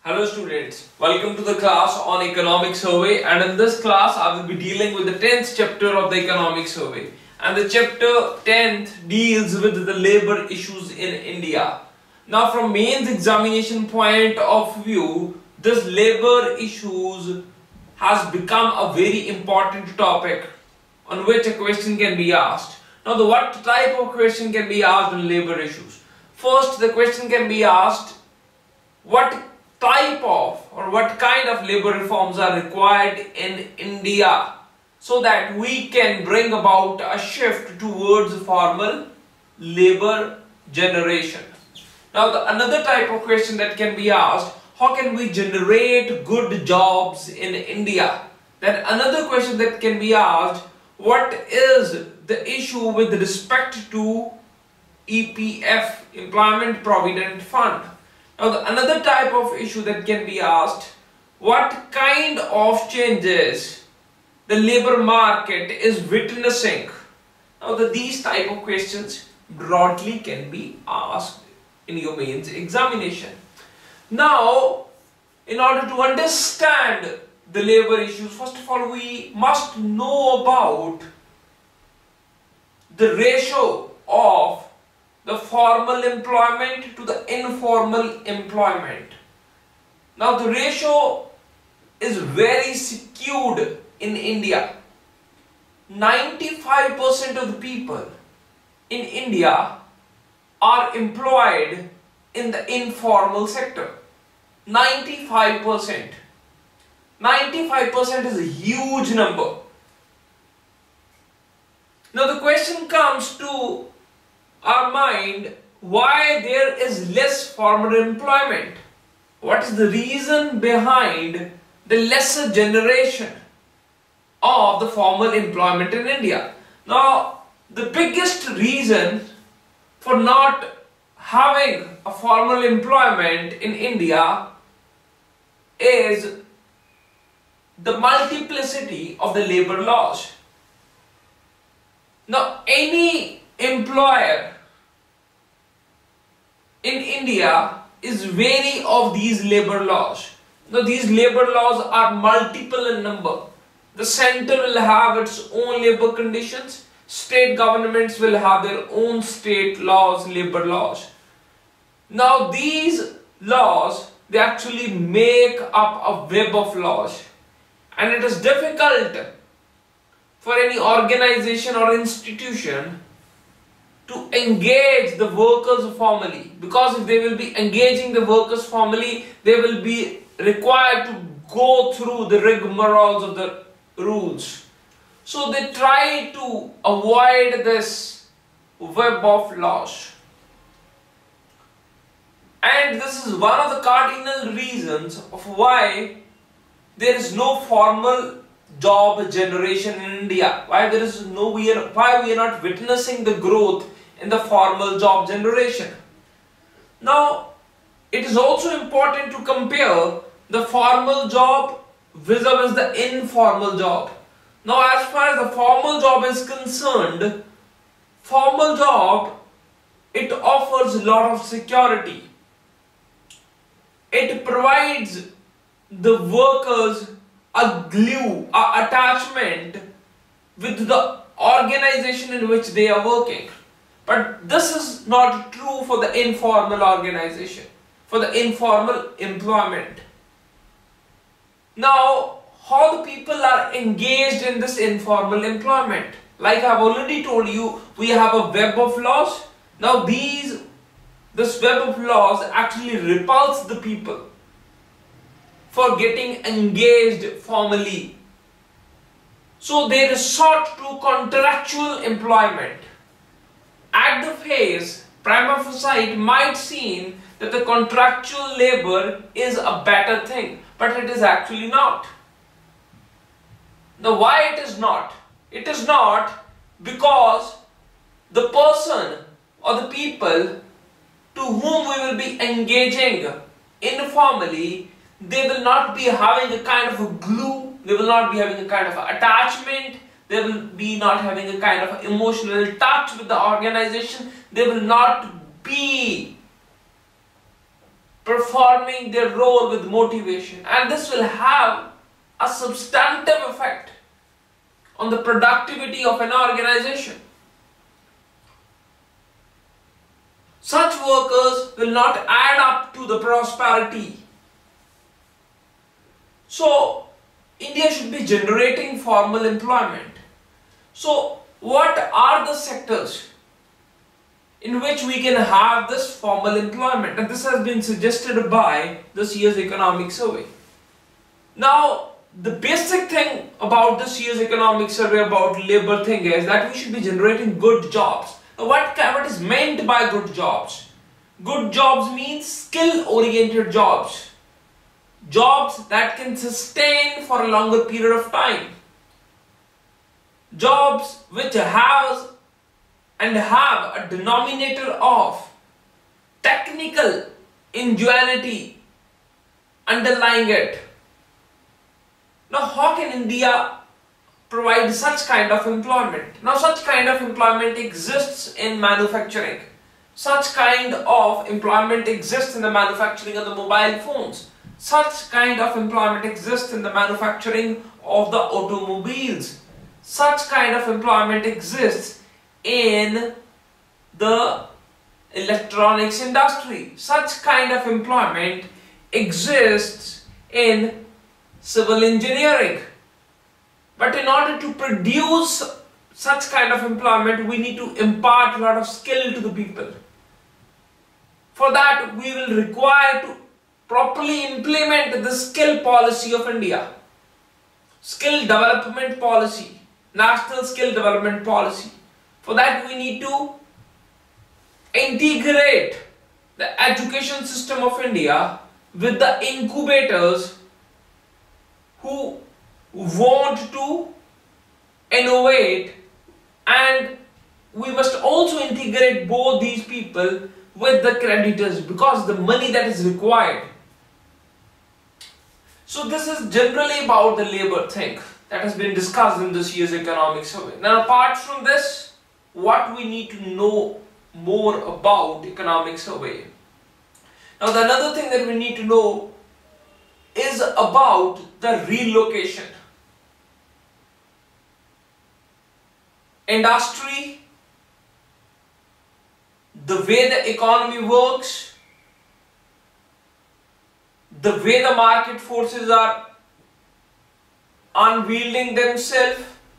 Hello students, welcome to the class on economic survey, and in this class I will be dealing with the 10th chapter of the economic survey, and the chapter 10th deals with the labor issues in India. Now from mains examination point of view, this labor issues has become a very important topic on which a question can be asked. Now what type of question can be asked on labor issues? First, the question can be asked, what type of or what kind of labor reforms are required in India so that we can bring about a shift towards formal labor generation. Now another type of question that can be asked, how can we generate good jobs in India? Then another question that can be asked, what is the issue with respect to EPF, Employment Provident Fund? Now another type of issue that can be asked, what kind of changes the labor market is witnessing? Now these type of questions broadly can be asked in your mains examination. Now in order to understand the labor issues, first of all we must know about the ratio of the formal employment to the informal employment. Now the ratio is very skewed in India. 95% of the people in India are employed in the informal sector. 95%. 95% is a huge number. Now the question comes to our mind, why there is less formal employment? What is the reason behind the lesser generation of the formal employment in India? Now the biggest reason for not having a formal employment in India is the multiplicity of the labor laws. Now any employer in India is wary of these labor laws. Now these labor laws are multiple in number. The center will have its own labor conditions, state governments will have their own state laws, labor laws. Now these laws, they actually make up a web of laws, and it is difficult for any organization or institution to engage the workers formally, because if they will be engaging the workers formally, they will be required to go through the rigmaroles of the rules. So they try to avoid this web of laws, and this is one of the cardinal reasons of why there is no formal job generation in India. Why we are not witnessing the growth in the formal job generation. Now it is also important to compare the formal job vis-a-vis the informal job. Now as far as the formal job is concerned, formal job, it offers a lot of security. It provides the workers a glue, a attachment with the organization in which they are working. But this is not true for the informal organization, for the informal employment. Now, how the people are engaged in this informal employment? Like I have already told you, we have a web of laws. Now this web of laws actually repulse the people for getting engaged formally. So they resort to contractual employment. At the face, prima facie, it might seem that the contractual labor is a better thing, but it is actually not. Now why it is not? It is not because the person or the people to whom we will be engaging informally, they will not be having a kind of a glue, they will not be having a kind of attachment, they will be not having a kind of emotional touch with the organization, they will not be performing their role with motivation, and this will have a substantive effect on the productivity of an organization. Such workers will not add up to the prosperity. So, India should be generating formal employment. So, what are the sectors in which we can have this formal employment? And this has been suggested by this year's economic survey. Now, the basic thing about this year's economic survey about labor thing is that we should be generating good jobs. Now, what is meant by good jobs? Good jobs means skill-oriented jobs. Jobs that can sustain for a longer period of time. Jobs which have a denominator of technical ingenuity underlying it. Now, how can India provide such kind of employment? Now, such kind of employment exists in manufacturing. Such kind of employment exists in the manufacturing of the mobile phones. Such kind of employment exists in the manufacturing of the automobiles. Such kind of employment exists in the electronics industry. Such kind of employment exists in civil engineering. But in order to produce such kind of employment, we need to impart a lot of skill to the people. For that, we will require to properly implement the skill policy of India. Skill development policy, national skill development policy. For that, we need to integrate the education system of India with the incubators who want to innovate, and we must also integrate both these people with the creditors because the money that is required. So this is generally about the labor thing that has been discussed in this year's economic survey. Now, apart from this, what we need to know more about economic survey. Now, the another thing that we need to know is about the relocation. Industry, the way the economy works, the way the market forces are unwielding themselves,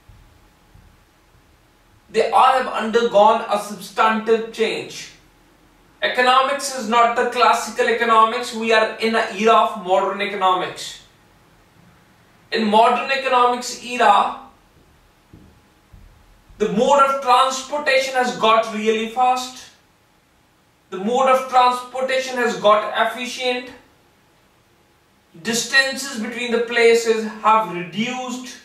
they all have undergone a substantive change. Economics is not the classical economics. We are in an era of modern economics. In modern economics era, the mode of transportation has got really fast. The mode of transportation has got efficient. Distances between the places have reduced.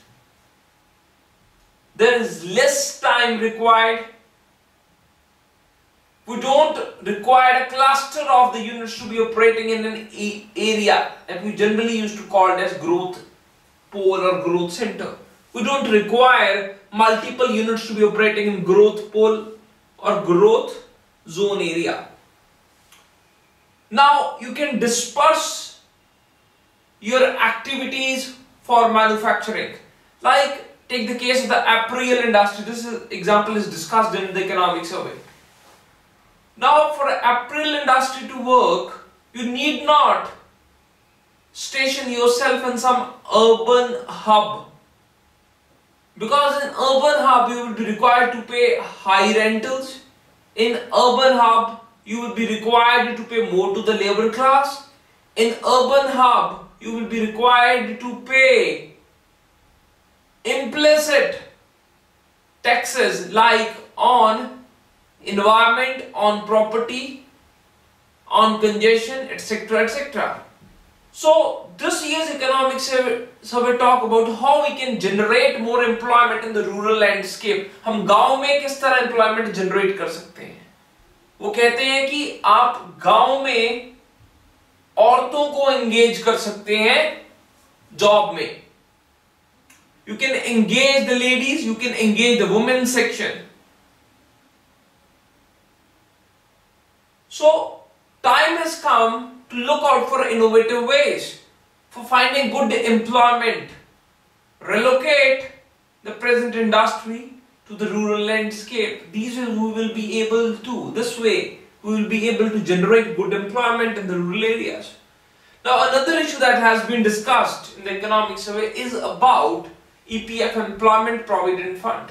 There is less time required. We don't require a cluster of the units to be operating in an area that we generally used to call it as growth pole or growth center. We don't require multiple units to be operating in growth pole or growth zone area. Now you can disperse your activities for manufacturing. Like take the case of the apparel industry. This example is discussed in the economic survey. Now for the apparel industry to work, you need not station yourself in some urban hub. Because in urban hub you will be required to pay high rentals. In urban hub you will be required to pay more to the labor class. In urban hub you will be required to pay implicit taxes like on environment, on property, on congestion, etc., etc. So this year's economic survey talk about how we can generate more employment in the rural landscape. हम गांव में किस तरह employment generate कर सकते हैं? वो कहते हैं कि आप गांव में औरतों को engage कर सकते हैं job में. You can engage the ladies, you can engage the women section. So time has come to look out for innovative ways for finding good employment, relocate the present industry to the rural landscape. This way we will be able to generate good employment in the rural areas. Now another issue that has been discussed in the economic survey is about EPF, Employment Provident Fund.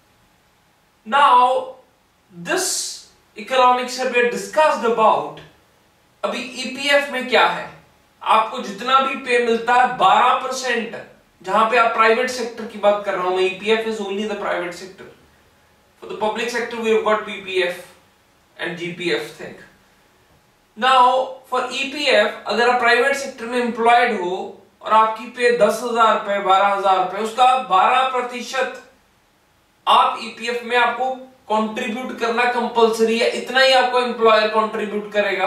Now this economic survey discussed about अभी EPF में क्या है, आपको जितना भी पे मिलता है 12%, जहां पे आप प्राइवेट सेक्टर की बात कर रहा हूं मैं, EPF is only the private sector. For the public sector we have got PPF and GPF thing. Now for EPF अगर आप प्राइवेट सेक्टर में एम्प्लॉयड हो और आपकी पे 10,000 रुपए 12,000 रुपए, उसका 12% आप EPF में आपको कंट्रीब्यूट करना कंपलसरी है, इतना ही आपको एम्प्लॉयर कंट्रीब्यूट करेगा।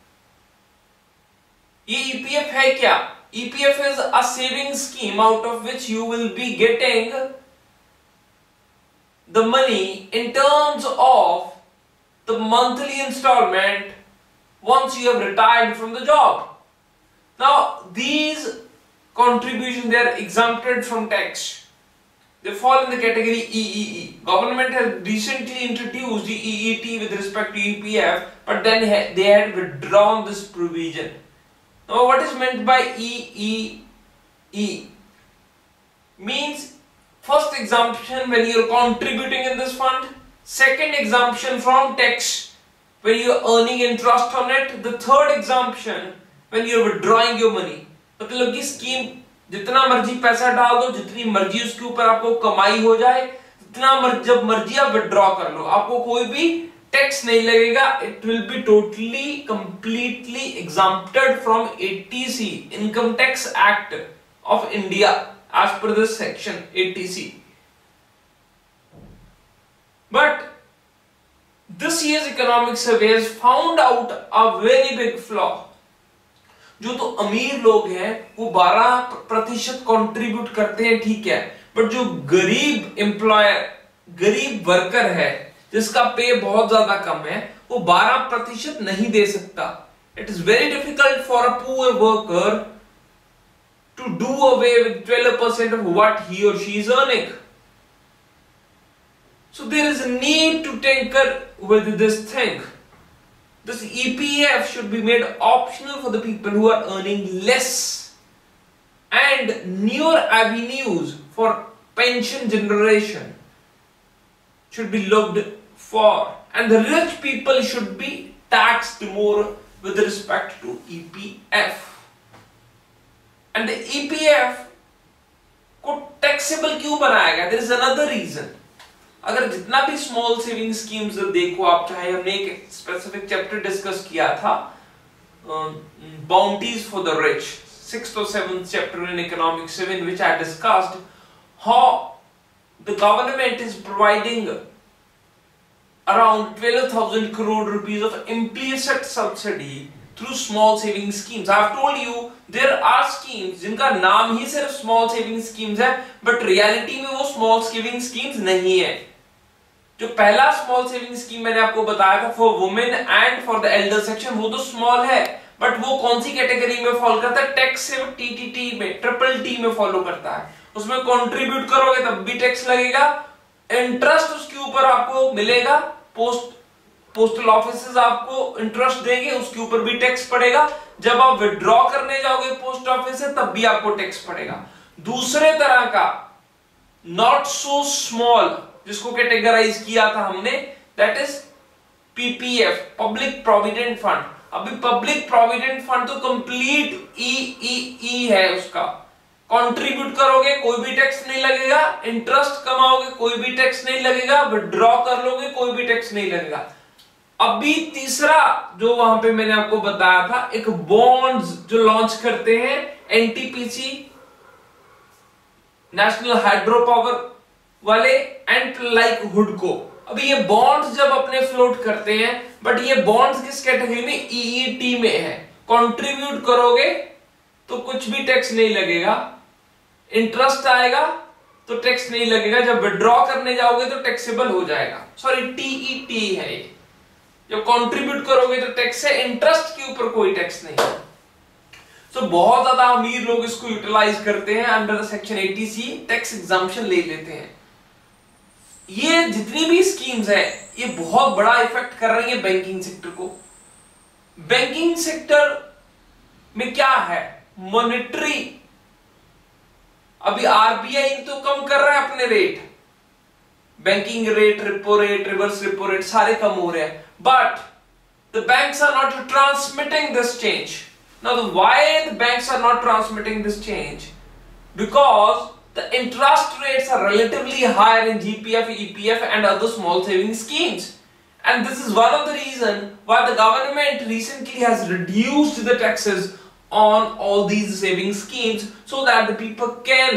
ये EPF है क्या? EPF is a saving scheme out of which you will be getting the money in terms of the monthly installment once you have retired from the job. Now these contributions, they are exempted from tax. They fall in the category EEE. Government has recently introduced the EET with respect to EPF, but then they had withdrawn this provision. Now what is meant by EEE? Means first exemption when you are contributing in this fund, second exemption from tax when you are earning interest on it, the third exemption when you are withdrawing your money. मतलब कि scheme जितना मर्जी पैसा डाल दो, जितनी मर्जी उसके ऊपर आपको कमाई हो जाए, जब मर्जी आप विड्रॉ कर लो, आपको कोई भी टैक्स नहीं लगेगा. It will be totally completely exempted from 80C income tax act of India as per this section 80C. But this year's economic survey has found out a very big flaw. जो तो अमीर लोग हैं वो 12% contribute करते हैं, ठीक है, बट जो गरीब एम्प्लॉयर, गरीब वर्कर है जिसका पे बहुत ज्यादा कम है, वो 12% नहीं दे सकता. It is very difficult for a poor worker to do away with 12% of what he or she is earning. So there is a need to tinker with this thing. This EPF should be made optional for the people who are earning less, and newer avenues for pension generation should be looked for, and the rich people should be taxed more with respect to EPF. And the EPF को taxable क्यों बनाया गया? There is another reason. अगर जितना भी small saving schemes देखो आप, चाहे हमने एक स्पेसिफिक चैप्टर डिस्कस किया था bounties for the rich, 6th or 7th chapter in economics 7, which I discussed how the government is providing around 12,000 crore rupees of implicit subsidy through small saving schemes. I have told you there are schemes जिनका नाम ही सिर्फ small saving schemes है, but reality में वो small saving schemes नहीं है. जो पहला स्मॉल सेविंग स्कीम मैंने आपको बताया था for women and for the elder section, वो तो स्मॉल है, बट वो कौन सी कैटेगरी में फॉलो करता है? टैक्स से टीटीटी में, ट्रिपल टी में फॉलो करता है. उसमें कंट्रीब्यूट करोगे तब भी टैक्स लगेगा, इंटरेस्ट उसके ऊपर आपको मिलेगा, पोस्टल ऑफिसेज आपको इंटरेस्ट देंगे, उसके ऊपर भी टैक्स पड़ेगा. जब आप विड्रॉ करने जाओगे पोस्ट ऑफिस से तब भी आपको टैक्स पड़ेगा. दूसरे तरह का नॉट सो स्मॉल जिसको कैटेगराइज किया था हमने, that is PPF, public provident fund. अभी पब्लिक प्रोविडेंट फंड तो कंप्लीट ई है, उसका कंट्रीब्यूट करोगे कोई भी टैक्स नहीं लगेगा, इंटरेस्ट कमाओगे कोई भी टैक्स नहीं लगेगा, विड्रॉ कर लोगे कोई भी टैक्स नहीं लगेगा. अभी तीसरा जो वहां पे मैंने आपको बताया था, एक बॉन्ड्स जो लॉन्च करते हैं एनटीपीसी, नेशनल हाइड्रो पावर वाले, एंड लाइक हुडको. अभी ये बॉन्ड्स जब अपने फ्लोट करते हैं, बट ये बॉन्ड्स किस कैटेगरी में? ईईटी में है. कंट्रीब्यूट करोगे तो कुछ भी टैक्स नहीं लगेगा, इंटरेस्ट आएगा तो टैक्स नहीं लगेगा, जब विड्रॉ करने जाओगे तो टैक्सेबल हो जाएगा. सॉरी, टीईटी है ये. जब कंट्रीब्यूट करोगे तो टैक्स है, इंटरेस्ट के ऊपर कोई टैक्स नहीं है. So बहुत ज्यादा अमीर लोग इसको यूटिलाइज करते हैं, under section 80C tax exemption ले लेते हैं। ये जितनी भी स्कीम्स है ये बहुत बड़ा इफेक्ट कर रही है बैंकिंग सेक्टर को। बैंकिंग सेक्टर में क्या है, मॉनेटरी, अभी आरबीआई तो कम कर रहा है अपने rate, banking rate, repo rate, reverse repo rate सारे कम हो रहे हैं, but the banks are not transmitting this change. Now, why the banks are not transmitting this change? Because the interest rates are relatively higher in GPF, EPF and other small saving schemes. And this is one of the reasons why the government recently has reduced the taxes on all these saving schemes so that the people can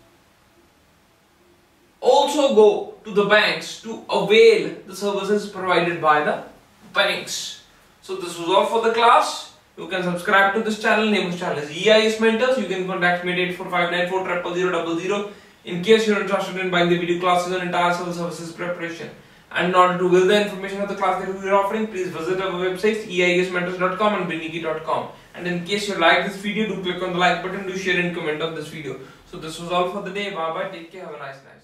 also go to the banks to avail the services provided by the banks. So this was all for the class. You can subscribe to this channel. Name of this channel is EIS Mentors. You can contact me at 8459400000 in case you're interested in buying the video classes on entire civil services preparation. And in order to get the information of the class that we are offering, please visit our websites eiasmentors.com and brainykey.com. And in case you like this video, do click on the like button, do share and comment on this video. So this was all for the day. Bye bye. Take care. Have a nice night.